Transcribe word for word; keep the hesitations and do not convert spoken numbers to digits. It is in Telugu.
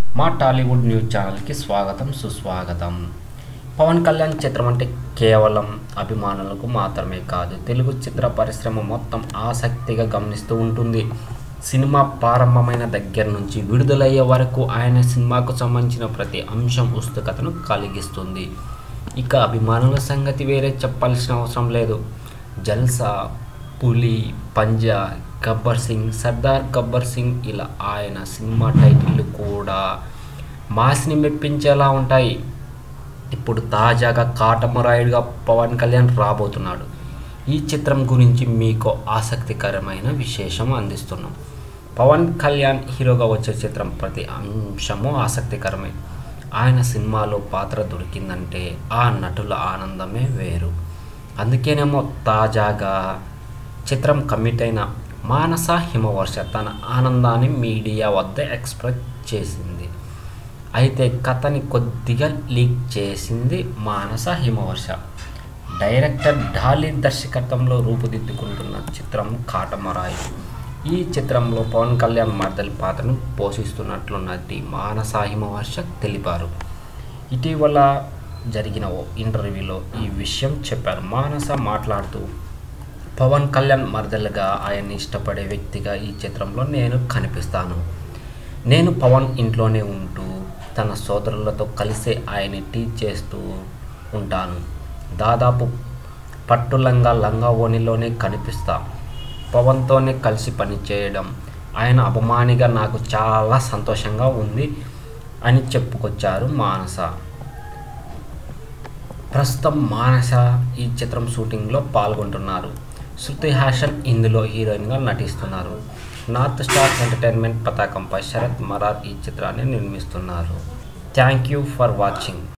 మా టాలీవుడ్ న్యూస్ ఛానల్కి స్వాగతం సుస్వాగతం. పవన్ కళ్యాణ్ చిత్రం అంటే కేవలం అభిమానులకు మాత్రమే కాదు, తెలుగు చిత్ర పరిశ్రమ మొత్తం ఆసక్తిగా గమనిస్తూ ఉంటుంది. సినిమా ప్రారంభమైన దగ్గర నుంచి విడుదలయ్యే వరకు ఆయన సినిమాకు సంబంధించిన ప్రతి అంశం ఉత్సుకతను కలిగిస్తుంది. ఇక అభిమానుల సంగతి వేరే చెప్పాల్సిన అవసరం లేదు. జల్సా, పులి, పంజా, గబ్బర్ సింగ్, సర్దార్ గబ్బర్ సింగ్ ఇలా ఆయన సినిమా టైటిళ్ళు కూడా మాస్ని మెప్పించేలా ఉంటాయి. ఇప్పుడు తాజాగా కాటమరాయుడుగా పవన్ కళ్యాణ్ రాబోతున్నాడు. ఈ చిత్రం గురించి మీకు ఆసక్తికరమైన విశేషం అందిస్తున్నాం. పవన్ కళ్యాణ్ హీరోగా వచ్చే చిత్రం ప్రతి అంశము ఆసక్తికరమే. ఆయన సినిమాలో పాత్ర దొరికిందంటే ఆ నటుల ఆనందమే వేరు. అందుకేనేమో తాజాగా చిత్రం కమిట్ అయిన మానస హిమవర్ష తన ఆనందాన్ని మీడియా వద్ద ఎక్స్ప్రెస్ చేసింది. అయితే కథని కొద్దిగా లీక్ చేసింది మానస హిమవర్ష. డైరెక్టర్ డాలీ దర్శకత్వంలో రూపుదిద్దుకుంటున్న చిత్రం కాటమరాయు. ఈ చిత్రంలో పవన్ కళ్యాణ్ మర్దలి పాత్రను పోషిస్తున్నట్లు నటి మానస హిమవర్ష తెలిపారు. ఇటీవల జరిగిన ఓ ఇంటర్వ్యూలో ఈ విషయం చెప్పారు. మానస మాట్లాడుతూ, పవన్ కళ్యాణ్ మరదలుగా ఆయన్ని ఇష్టపడే వ్యక్తిగా ఈ చిత్రంలో నేను కనిపిస్తాను. నేను పవన్ ఇంట్లోనే ఉంటూ తన సోదరులతో కలిసే ఆయన్ని టీచ్ చేస్తూ ఉంటాను. దాదాపు పట్టు లంగా లంగా ఓణిలోనే కనిపిస్తా. పవన్తోనే కలిసి పనిచేయడం ఆయన అభిమానిగా నాకు చాలా సంతోషంగా ఉంది అని చెప్పుకొచ్చారు మానస. ప్రస్తుతం మానస ఈ చిత్రం షూటింగ్లో పాల్గొంటున్నారు. శృతి హాసన్ ఇందులో హీరోయిన్గా నటిస్తున్నారు. నార్త్ స్టార్ ఎంటర్టైన్మెంట్ పతాకంపై శరత్ మరార్ ఈ చిత్రాన్ని నిర్మిస్తున్నారు. Thank you for watching.